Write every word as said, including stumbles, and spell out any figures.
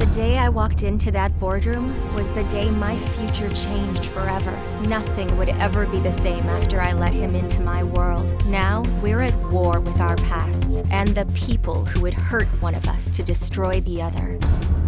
day I walked into that boardroom was the day my future changed forever. Nothing would ever be the same after I let him into my world. Now, we're at war with our pasts and the people who would hurt one of us to destroy the other.